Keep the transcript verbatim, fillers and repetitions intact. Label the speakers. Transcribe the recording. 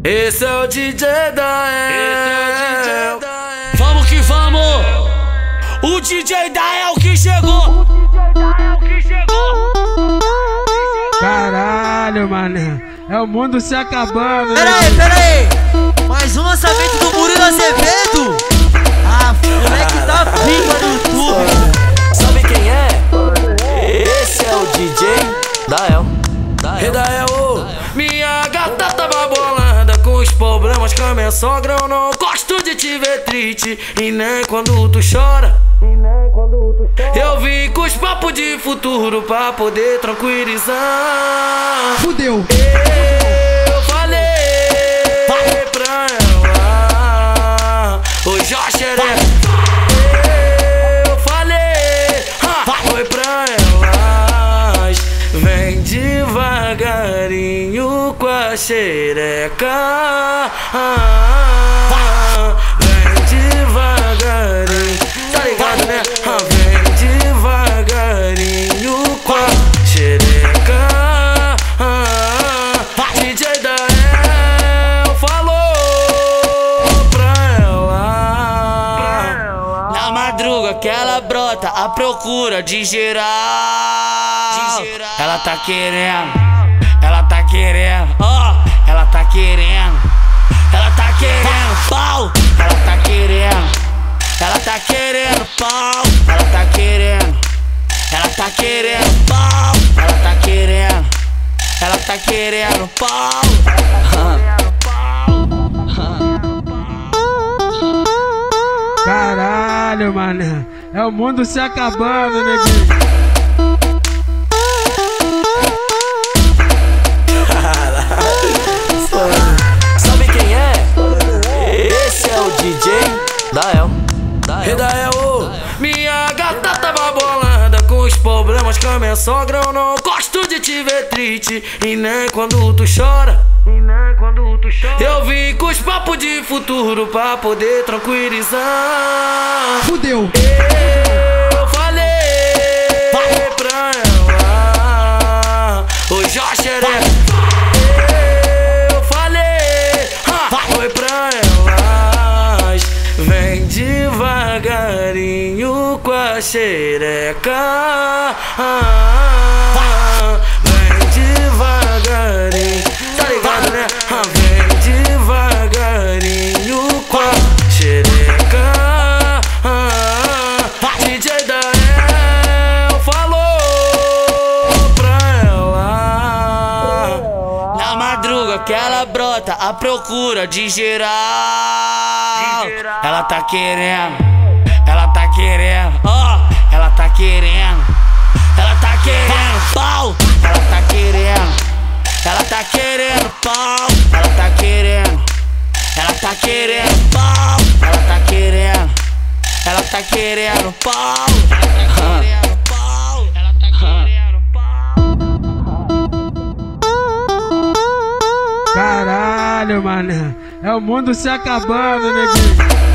Speaker 1: Esse é o D J Dael.
Speaker 2: Vamos que vamos! O D J Dael que chegou!
Speaker 3: Caralho, mané. É o mundo se acabando.
Speaker 4: Pera aí, pera aí. Mais um lançamento do Murilo Azevedo. Ah, moleque tá pica no YouTube.
Speaker 1: Sabe quem é? Esse é o D J Dael. Dael. Dael. Minha gata tava bolada com os problemas com a minha sogra. Eu não gosto de te ver triste e nem quando tu chora. Eu vim com os papos de futuro pra poder tranquilizar.
Speaker 3: Fudeu.
Speaker 1: Eu falei pra ela, oi Joxeré. Eu falei, ha, oi pra elas. Vem devagarinho com a xereca. Vem devagarinho, tá ligado, né? Vem devagarinho com a xereca. D J Dael falou pra ela.
Speaker 2: Na madruga que ela brota à procura de geral. Ela tá querendo, ela tá querendo, ó, ela tá querendo, ela tá querendo pau, ela tá querendo, ela tá querendo pau, ela tá querendo, ela tá querendo pau, ela tá querendo, ela tá querendo pau.
Speaker 3: Caralho, mané. É o mundo se acabando, neguinho.
Speaker 1: Sabe quem é? Esse é o D J Dael. Dael. Minha gata tava bolada com os problemas com a minha sogra. Eu não gosto de te ver triste e nem quando tu chora. Eu vim com os papos de futuro pra poder tranquilizar.
Speaker 3: Fudeu.
Speaker 1: Eu falei pra ela, oi Joxeré. Eu falei, ha, oi pra elas. Vem devagarinho com a xereca. Vem devagarinho, tá ligado, né? Vem devagarinho com a xereca. D J Dael falou pra ela.
Speaker 2: Na madruga que ela brota à procura de geral. Ela tá querendo, ela tá querendo, ó, ela tá querendo, ela tá querendo pau, ela tá querendo, ela tá querendo pau, ela tá querendo, ela tá querendo pau, ela tá querendo, ela tá querendo pau, ela tá querendo pau, ela tá querendo pau.
Speaker 3: Caralho, mané. É o mundo se acabando, neguinho.